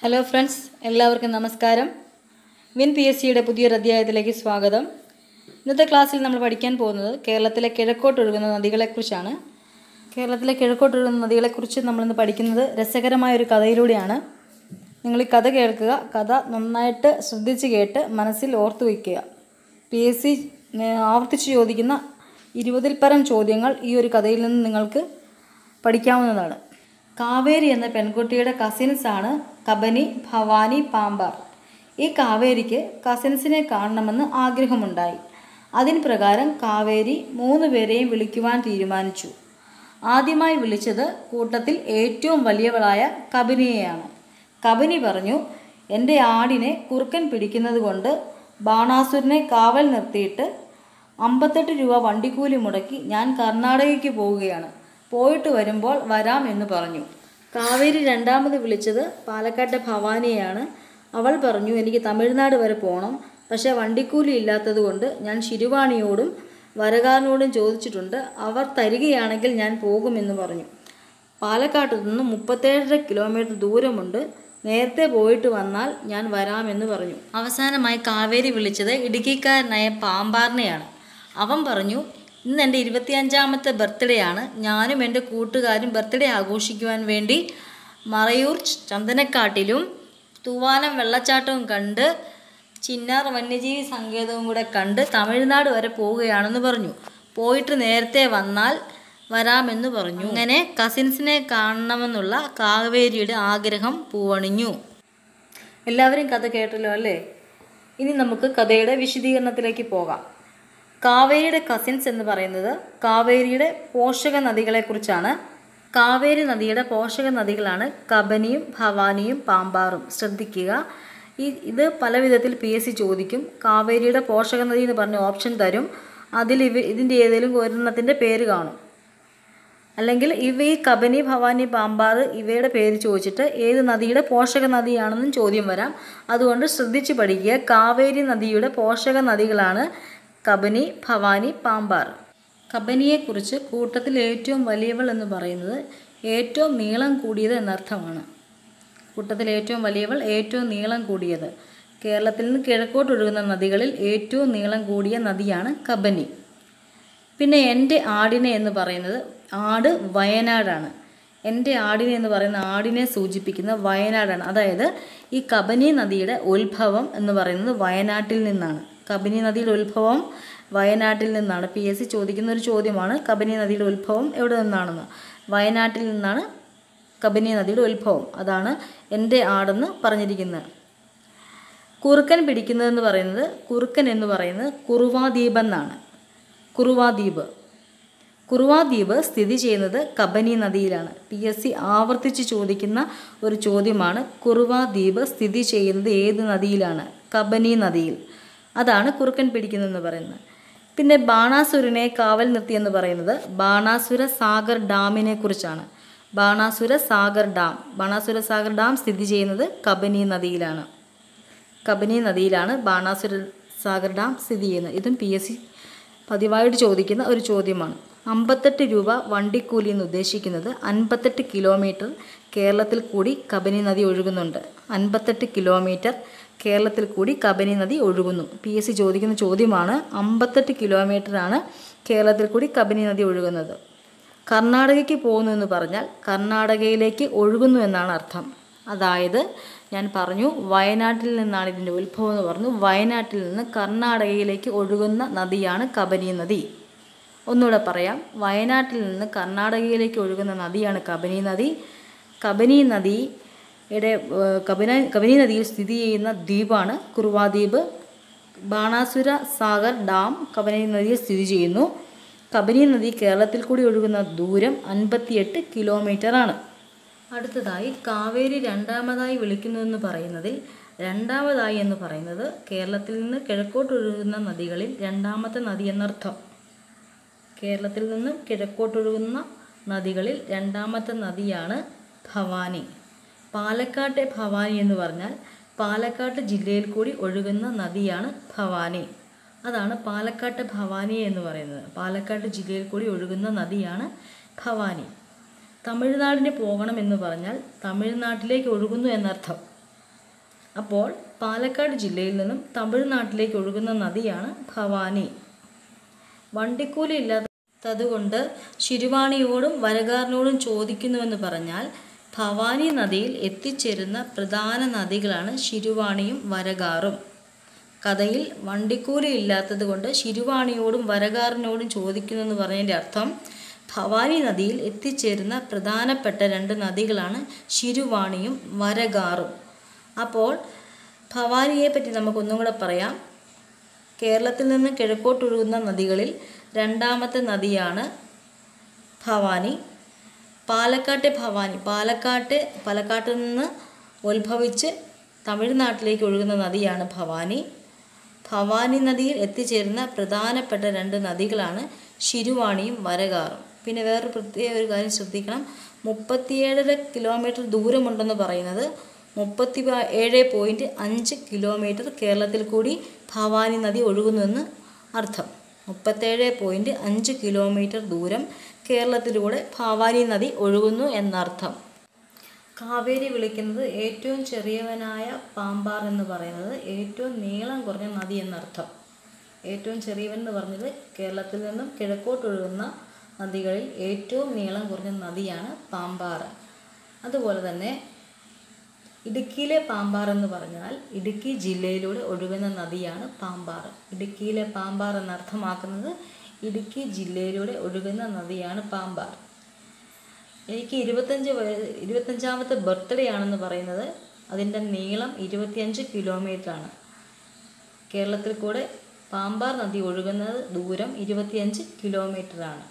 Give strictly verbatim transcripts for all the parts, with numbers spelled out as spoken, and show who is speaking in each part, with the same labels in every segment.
Speaker 1: Hello friends, എല്ലാവർക്കും നമസ്കാരം. Win P S സിയുടെ പുതിയൊരു അധ്യായത്തിലേക്ക് സ്വാഗതം. ഇന്നത്തെ ക്ലാസ്സിൽ നമ്മൾ പഠിക്കാൻ പോകുന്നത് കേരളത്തിലെ കിഴക്കോട്ടൊഴുകുന്ന നദികളെക്കുറിച്ചാണ്. കേരളത്തിലെ കിഴക്കോട്ടൊഴുകുന്ന നദികളെക്കുറിച്ച് നമ്മളിന്ന് പഠിക്കുന്നത് രസകരമായൊരു കഥയിലൂടെയാണ്. നിങ്ങൾ ഈ കഥ കേൾക്കുക. കഥ നന്നായിട്ട് ശ്രദ്ധിച്ച് കേട്ട് മനസ്സിൽ ഓർത്തു വയ്ക്കുക. പി എസ് സി ആവർത്തിച്ച് ചോദിക്കുന്ന ഇരുപതിൽ പരം ചോദ്യങ്ങൾ ഈ ഒരു കഥയിൽ നിന്ന് നിങ്ങൾക്ക് പഠിക്കാവുന്നതാണ്. കാവേരി എന്ന പെൺകുട്ടിയുടെ കസിൻസാണ് കബനി, ഭവാനി, പാമ്പാർ. ഈ കാവേരിക്ക് കസിൻസിനെ കാണണമെന്ന് ആഗ്രഹമുണ്ടായി. അതിന് പ്രകാരം കാവേരി മൂന്ന് പേരെയും വിളിക്കുവാൻ തീരുമാനിച്ചു. ആദ്യമായി വിളിച്ചത് കൂട്ടത്തിൽ ഏറ്റവും വലിയവളായ കബനിയെയാണ്. കബനി പറഞ്ഞു, എൻ്റെ ആടിനെ കുറുക്കൻ പിടിക്കുന്നത് കൊണ്ട് ബാണാസുരനെ കാവൽ നിർത്തിയിട്ട് അമ്പത്തെട്ട് രൂപ വണ്ടിക്കൂലി മുടക്കി ഞാൻ കർണാടകയ്ക്ക് പോവുകയാണ്. പോയിട്ട് വരുമ്പോൾ വരാം എന്ന് പറഞ്ഞു. കാവേരി രണ്ടാമത് വിളിച്ചത് പാലക്കാട്ടെ ഭവാനിയെയാണ്. അവൾ പറഞ്ഞു, എനിക്ക് തമിഴ്നാട് വരെ പോകണം, പക്ഷേ വണ്ടിക്കൂലി ഇല്ലാത്തത് കൊണ്ട് ഞാൻ ശിരുവാണിയോടും വരകാരനോടും ചോദിച്ചിട്ടുണ്ട്. അവർ തരികയാണെങ്കിൽ ഞാൻ പോകുമെന്ന് പറഞ്ഞു. പാലക്കാട്ട് നിന്ന് മുപ്പത്തേഴര കിലോമീറ്റർ ദൂരമുണ്ട്. നേരത്തെ പോയിട്ട് വന്നാൽ ഞാൻ വരാമെന്ന് പറഞ്ഞു. അവസാനമായി കാവേരി വിളിച്ചത് ഇടുക്കിക്കാരനായ പാമ്പാറിനെയാണ്. അവൻ പറഞ്ഞു, ഇന്ന് എൻ്റെ ഇരുപത്തിയഞ്ചാമത്തെ ബർത്ത്ഡേ ആണ്. ഞാനും എൻ്റെ കൂട്ടുകാരും ബർത്ത്ഡേ ആഘോഷിക്കുവാൻ വേണ്ടി മറയൂർ ചന്ദനക്കാട്ടിലും തൂവാനം വെള്ളച്ചാട്ടവും കണ്ട് ചിന്നാർ വന്യജീവി സങ്കേതവും കൂടെ കണ്ട് തമിഴ്നാട് വരെ പോവുകയാണെന്ന് പറഞ്ഞു. പോയിട്ട് നേരത്തെ വന്നാൽ വരാമെന്ന് പറഞ്ഞു. അങ്ങനെ കസിൻസിനെ കാണണമെന്നുള്ള കാവേരിയുടെ ആഗ്രഹം പൂവണിഞ്ഞു. എല്ലാവരും കഥ കേട്ടല്ലോ അല്ലേ? ഇനി നമുക്ക് കഥയുടെ വിശദീകരണത്തിലേക്ക് പോകാം. കാവേരിയുടെ കസിൻസ് എന്ന് പറയുന്നത് കാവേരിയുടെ പോഷക നദികളെക്കുറിച്ചാണ്. കാവേരി നദിയുടെ പോഷക നദികളാണ് കബനിയും ഭവാനിയും പാമ്പാറും. ശ്രദ്ധിക്കുക, ഈ ഇത് പല വിധത്തിൽ പി എസ് സി ചോദിക്കും. കാവേരിയുടെ പോഷക നദി എന്ന് പറഞ്ഞ ഓപ്ഷൻ തരും. അതിൽ ഇവ ഇതിൻ്റെ ഏതെങ്കിലും ഒരെണ്ണത്തിൻ്റെ പേര് കാണും. അല്ലെങ്കിൽ ഇവ ഈ കബനി, ഭവാനി, പാമ്പാർ ഇവയുടെ പേര് ചോദിച്ചിട്ട് ഏത് നദിയുടെ പോഷക നദിയാണെന്നും ചോദ്യം വരാം. അതുകൊണ്ട് ശ്രദ്ധിച്ച് പഠിക്കുക. കാവേരി നദിയുടെ പോഷക നദികളാണ് കബനി, ഭവാനി, പാമ്പാർ. കബനിയെക്കുറിച്ച് കൂട്ടത്തിൽ ഏറ്റവും വലിയവൾ എന്ന് പറയുന്നത് ഏറ്റവും നീളം കൂടിയത് എന്നർത്ഥമാണ്. കൂട്ടത്തിൽ ഏറ്റവും വലിയവൾ, ഏറ്റവും നീളം കൂടിയത്. കേരളത്തിൽ നിന്ന് കിഴക്കോട്ടൊഴുകുന്ന നദികളിൽ ഏറ്റവും നീളം കൂടിയ നദിയാണ് കബനി. പിന്നെ എൻ്റെ ആടിനെ എന്ന് പറയുന്നത്, ആട് വയനാടാണ്. എൻ്റെ ആടിനെ എന്ന് പറയുന്ന ആടിനെ സൂചിപ്പിക്കുന്ന വയനാടാണ്. അതായത് ഈ കബനി നദിയുടെ ഉത്ഭവം എന്ന് പറയുന്നത് വയനാട്ടിൽ നിന്നാണ്. കബനി നദിയുടെ ഉത്ഭവം വയനാട്ടിൽ നിന്നാണ്. പി എസ് സി ചോദിക്കുന്ന ഒരു ചോദ്യമാണ്, കബനി നദിയുടെ ഉത്ഭവം എവിടെ നിന്നാണെന്ന്. വയനാട്ടിൽ നിന്നാണ് കബനി നദിയുടെ ഉത്ഭവം. അതാണ് എൻ്റെ ആടെന്ന് പറഞ്ഞിരിക്കുന്നത്. കുറുക്കൻ പിടിക്കുന്നതെന്ന് പറയുന്നത്, കുറുക്കൻ എന്ന് പറയുന്നത് കുറുവാദ്വീപ് എന്നാണ്. കുറുവാദ്വീപ് കുറുവാദ്വീപ് സ്ഥിതി ചെയ്യുന്നത് കബനി നദിയിലാണ്. പി എസ് സി ആവർത്തിച്ച് ചോദിക്കുന്ന ഒരു ചോദ്യമാണ്, കുറുവാദ്വീപ് സ്ഥിതി ചെയ്യുന്നത് ഏത് നദിയിലാണ്? കബനി നദിയിൽ. അതാണ് കുറുക്കൻ പിടിക്കുന്നതെന്ന് പറയുന്നത്. പിന്നെ ബാണാസുരനെ കാവൽ നിർത്തിയെന്ന് പറയുന്നത് ബാണാസുര സാഗർ ഡാമിനെ കുറിച്ചാണ്. ബാണാസുര സാഗർ ഡാം ബാണാസുര സാഗർ ഡാം സ്ഥിതി ചെയ്യുന്നത് കബനി നദിയിലാണ്. കബനി നദിയിലാണ് ബാണാസുര സാഗർ ഡാം സ്ഥിതി ചെയ്യുന്നത്. ഇതും പി എസ് സി പതിവായിട്ട് ചോദിക്കുന്ന ഒരു ചോദ്യമാണ്. അമ്പത്തെട്ട് രൂപ വണ്ടിക്കൂലി എന്ന് ഉദ്ദേശിക്കുന്നത് അൻപത്തെട്ട് കിലോമീറ്റർ കേരളത്തിൽ കൂടി കബനി നദി ഒഴുകുന്നുണ്ട്. അൻപത്തെട്ട് കിലോമീറ്റർ കേരളത്തിൽ കൂടി കബനി നദി ഒഴുകുന്നു. പി എസ് സി ചോദിക്കുന്ന ചോദ്യമാണ്. അമ്പത്തെട്ട് കിലോമീറ്ററാണ് കേരളത്തിൽ കൂടി കബനി നദി ഒഴുകുന്നത്. കർണാടകയ്ക്ക് പോകുന്നു എന്ന് പറഞ്ഞാൽ കർണാടകയിലേക്ക് ഒഴുകുന്നു എന്നാണ് അർത്ഥം. അതായത് ഞാൻ പറഞ്ഞു, വയനാട്ടിൽ നിന്നാണ് ഇതിൻ്റെ ഉത്ഭവം എന്ന് പറഞ്ഞു. വയനാട്ടിൽ നിന്ന് കർണാടകയിലേക്ക് ഒഴുകുന്ന നദിയാണ് കബനി നദി. ഒന്നുകൂടെ പറയാം, വയനാട്ടിൽ നിന്ന് കർണാടകയിലേക്ക് ഒഴുകുന്ന നദിയാണ് കബനി നദി. കബനി നദി യുടെ കബന കബനി നദിയിൽ സ്ഥിതി ചെയ്യുന്ന ദ്വീപാണ് കുറുവാദ്വീപ്. ബാണാസുര സാഗർ ഡാം കബനി നദിയിൽ സ്ഥിതി ചെയ്യുന്നു. കബനി നദി കേരളത്തിൽ കൂടി ഒഴുകുന്ന ദൂരം അൻപത്തിയെട്ട് കിലോമീറ്റർ ആണ്. അടുത്തതായി കാവേരി രണ്ടാമതായി വിളിക്കുന്നതെന്ന് പറയുന്നതിൽ രണ്ടാമതായി എന്ന് പറയുന്നത് കേരളത്തിൽ നിന്ന് കിഴക്കോട്ടൊഴുകുന്ന നദികളിൽ രണ്ടാമത്തെ നദി എന്നർത്ഥം. കേരളത്തിൽ നിന്ന് കിഴക്കോട്ടൊഴുകുന്ന നദികളിൽ രണ്ടാമത്തെ നദിയാണ് ഭവാനി. പാലക്കാട്ടെ ഭവാനി എന്ന് പറഞ്ഞാൽ പാലക്കാട് ജില്ലയിൽ കൂടി ഒഴുകുന്ന നദിയാണ് ഭവാനി. അതാണ് പാലക്കാട്ടെ ഭവാനി എന്ന് പറയുന്നത്. പാലക്കാട് ജില്ലയിൽ കൂടി ഒഴുകുന്ന നദിയാണ് ഭവാനി. തമിഴ്നാടിന് പോകണമെന്ന് പറഞ്ഞാൽ തമിഴ്നാട്ടിലേക്ക് ഒഴുകുന്നു എന്നർത്ഥം. അപ്പോൾ പാലക്കാട് ജില്ലയിൽ നിന്നും തമിഴ്നാട്ടിലേക്ക് ഒഴുകുന്ന നദിയാണ് ഭവാനി. വണ്ടിക്കൂലി ഇല്ലാത്തതുകൊണ്ട് ശിരുവാണിയോടും വരകാറിനോടും ചോദിക്കുന്നുവെന്ന് പറഞ്ഞാൽ ഭവാനി നദിയിൽ എത്തിച്ചേരുന്ന പ്രധാന നദികളാണ് ശിരുവാണിയും വരകാറും. കഥയിൽ വണ്ടിക്കൂലി ഇല്ലാത്തത് കൊണ്ട് ശിരുവാണിയോടും വരകാറിനോടും ചോദിക്കുന്നെന്ന് പറഞ്ഞതിൻ്റെ അർത്ഥം ഭവാനി നദിയിൽ എത്തിച്ചേരുന്ന പ്രധാനപ്പെട്ട രണ്ട് നദികളാണ് ശിരുവാണിയും വരകാറും. അപ്പോൾ ഭവാനിയെ പറ്റി നമുക്കൊന്നും കൂടെ പറയാം. കേരളത്തിൽ നിന്ന് കിഴക്കോട്ടൊഴുകുന്ന നദികളിൽ രണ്ടാമത്തെ നദിയാണ് ഭവാനി. പാലക്കാട്ടെ ഭവാനി പാലക്കാട്ട് പാലക്കാട്ടിൽ നിന്ന് ഉത്ഭവിച്ച് തമിഴ്നാട്ടിലേക്ക് ഒഴുകുന്ന നദിയാണ് ഭവാനി. ഭവാനി നദിയിൽ എത്തിച്ചേരുന്ന പ്രധാനപ്പെട്ട രണ്ട് നദികളാണ് ശിരുവാണിയും വരകാറും. പിന്നെ വേറൊരു പ്രത്യേക ഒരു കാര്യം ശ്രദ്ധിക്കണം. മുപ്പത്തിയേഴര കിലോമീറ്റർ ദൂരമുണ്ടെന്ന് പറയുന്നത് മുപ്പത്തി ഏഴ് പോയിൻറ്റ് അഞ്ച് കിലോമീറ്റർ കേരളത്തിൽ കൂടി ഭവാനി നദി ഒഴുകുന്നുവെന്ന് അർത്ഥം. മുപ്പത്തേഴ് പോയിൻറ്റ് അഞ്ച് കിലോമീറ്റർ ദൂരം കേരളത്തിലൂടെ ഭവാനി നദി ഒഴുകുന്നു എന്നർത്ഥം. കാവേരി വിളിക്കുന്നത് ഏറ്റവും ചെറിയവനായ പാമ്പാർ എന്ന് പറയുന്നത് ഏറ്റവും നീളം കുറഞ്ഞ നദി എന്നർത്ഥം. ഏറ്റവും ചെറിയവൻ എന്ന് പറഞ്ഞത് കേരളത്തിൽ നിന്നും കിഴക്കോട്ടൊഴുകുന്ന നദികളിൽ ഏറ്റവും നീളം കുറഞ്ഞ നദിയാണ് പാമ്പാർ. അതുപോലെ തന്നെ ഇടുക്കിയിലെ പാമ്പാർ എന്ന് പറഞ്ഞാൽ ഇടുക്കി ജില്ലയിലൂടെ ഒഴുകുന്ന നദിയാണ് പാമ്പാർ. ഇടുക്കിയിലെ പാമ്പാർ എന്നർത്ഥമാക്കുന്നത് ഇടുക്കി ജില്ലയിലൂടെ ഒഴുകുന്ന നദിയാണ് പാമ്പാർ. എനിക്ക് ഇരുപത്തഞ്ച് ഇരുപത്തഞ്ചാമത്തെ ബർത്ത്ഡേ ആണെന്ന് പറയുന്നത് അതിൻ്റെ നീളം ഇരുപത്തിയഞ്ച് കിലോമീറ്ററാണ്. കേരളത്തിൽ കൂടെ പാമ്പാർ നദി ഒഴുകുന്നത് ദൂരം ഇരുപത്തിയഞ്ച് കിലോമീറ്ററാണ്.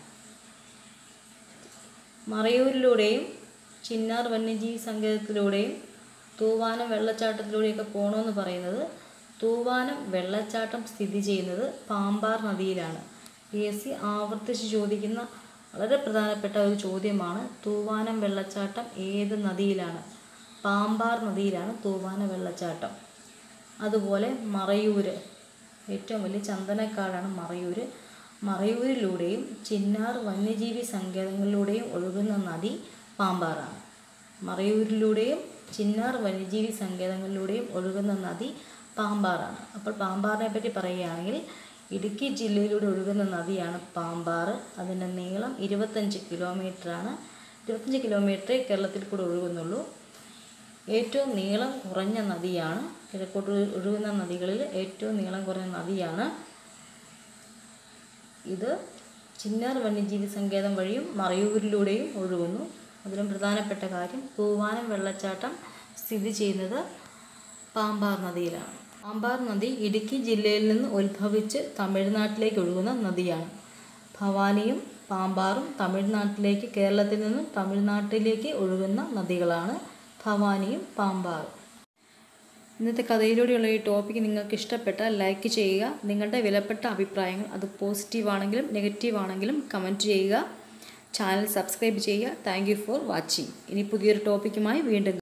Speaker 1: മറയൂരിലൂടെയും ചിന്നാർ വന്യജീവി സങ്കേതത്തിലൂടെയും തൂവാനം വെള്ളച്ചാട്ടത്തിലൂടെയൊക്കെ പോകണമെന്ന് പറയുന്നത് തൂവാനം വെള്ളച്ചാട്ടം സ്ഥിതി ചെയ്യുന്നത് പാമ്പാർ നദിയിലാണ്. പി എസ് സി ആവർത്തിച്ച് ചോദിക്കുന്ന വളരെ പ്രധാനപ്പെട്ട ഒരു ചോദ്യമാണ് തൂവാനം വെള്ളച്ചാട്ടം ഏത് നദിയിലാണ്? പാമ്പാർ നദിയിലാണ് തൂവാന വെള്ളച്ചാട്ടം. അതുപോലെ മറയൂര്, ഏറ്റവും വലിയ ചന്ദനക്കാടാണ് മറയൂര്. മറയൂരിലൂടെയും ചിന്നാർ വന്യജീവി സങ്കേതങ്ങളിലൂടെയും ഒഴുകുന്ന നദി പാമ്പാറാണ്. മറയൂരിലൂടെയും ചിന്നാർ വന്യജീവി സങ്കേതങ്ങളിലൂടെയും ഒഴുകുന്ന നദി പാമ്പാറാണ്. അപ്പോൾ പാമ്പാറിനെ പറ്റി പറയുകയാണെങ്കിൽ ഇടുക്കി ജില്ലയിലൂടെ ഒഴുകുന്ന നദിയാണ് പാമ്പാർ. അതിൻ്റെ നീളം ഇരുപത്തഞ്ച് കിലോമീറ്ററാണ്. ഇരുപത്തഞ്ച് കിലോമീറ്ററേ കേരളത്തിൽ കൂടെ ഒഴുകുന്നുള്ളൂ. ഏറ്റവും നീളം കുറഞ്ഞ നദിയാണ്. കിഴക്കോട്ട് ഒഴുകുന്ന നദികളിൽ ഏറ്റവും നീളം കുറഞ്ഞ നദിയാണ് ഇത്. ചിന്നാർ വന്യജീവി സങ്കേതം വഴിയും മറയൂരിലൂടെയും ഒഴുകുന്നു. അതിലും പ്രധാനപ്പെട്ട കാര്യം തൂവാനം വെള്ളച്ചാട്ടം സ്ഥിതി ചെയ്യുന്നത് പാമ്പാർ നദിയിലാണ്. പാമ്പാർ നദി ഇടുക്കി ജില്ലയിൽ നിന്ന് ഉത്ഭവിച്ച് തമിഴ്നാട്ടിലേക്ക് ഒഴുകുന്ന നദിയാണ്. ഭവാനിയും പാമ്പാറും തമിഴ്നാട്ടിലേക്ക് കേരളത്തിൽ നിന്നും തമിഴ്നാട്ടിലേക്ക് ഒഴുകുന്ന നദികളാണ് ഭവാനിയും പാമ്പാറും. ഇന്നത്തെ കഥയിലൂടെയുള്ള ഈ ടോപ്പിക്ക് നിങ്ങൾക്ക് ഇഷ്ടപ്പെട്ടാൽ ലൈക്ക് ചെയ്യുക. നിങ്ങളുടെ വിലപ്പെട്ട അഭിപ്രായങ്ങൾ അത് പോസിറ്റീവ് ആണെങ്കിലും നെഗറ്റീവ് ആണെങ്കിലും കമൻറ്റ് ചെയ്യുക. ചാനൽ സബ്സ്ക്രൈബ് ചെയ്യുക. Thank you for watching. ഇനി പുതിയൊരു ടോപ്പിക്കുമായി വീണ്ടും